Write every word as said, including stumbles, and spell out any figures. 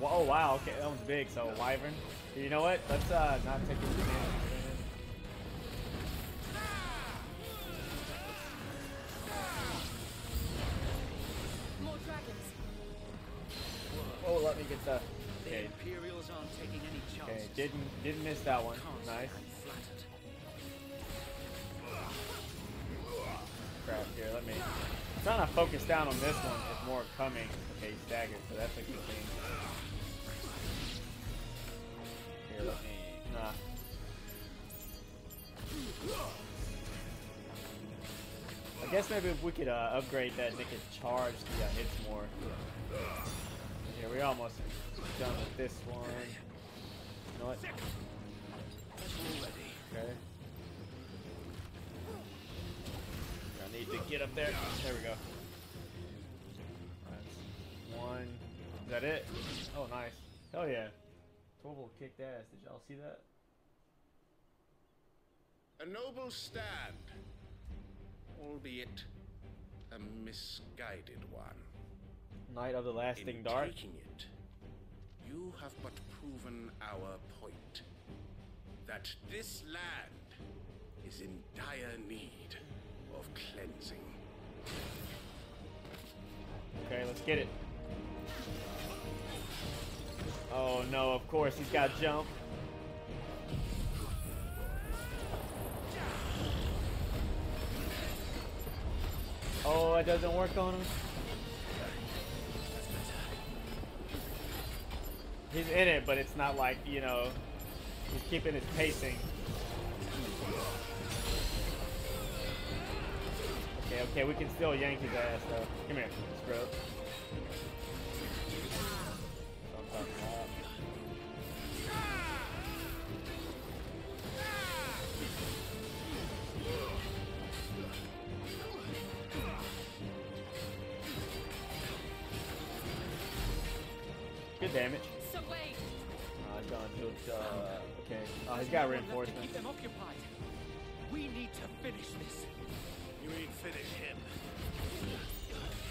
Oh wow, okay, that one's big. So Wyvern. You know what? Let's uh not take any damage. More dragons. Oh, let me get the. The Okay, Imperials aren't taking any okay, chances. didn't didn't miss that one. Can't Nice. stand flattered. Crap here. Let me. I'm trying to focus down on this one. There's more coming. Okay, he's staggered, so that's a good thing. Here, let me. Nah. I guess maybe if we could uh, upgrade that, they could charge the uh, hits more. Here, we're almost done with this one. You know what? Okay. I need to get up there. There we go. That's one. Is that it? Oh, nice. Hell yeah. Torval kicked ass. Did y'all see that? A noble stand, albeit a misguided one. Night of the Lasting In Dark. taking it, you have but proven our point that this land is in dire need of cleansing. Okay, let's get it. Oh no, of course he's got jump. Oh, it doesn't work on him. He's in it, but it's not like, you know, he's keeping his pacing. Okay, okay, we can still yank his ass though. Come here, scrub. That's what I'm talking about. Good damage. So wait. Uh, he's gonna do it, uh, okay. Oh, he's got To reinforcements. keep them occupied. We need to finish this. You ain't finish him.